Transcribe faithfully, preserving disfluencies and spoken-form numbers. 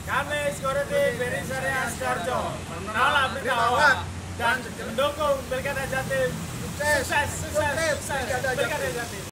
Kami Security Beri Syariah Sidoarjo menolak berita hoax dan mendukung Pilkada Jatim. Sukses, sukses, sukses, Pilkada Jatim.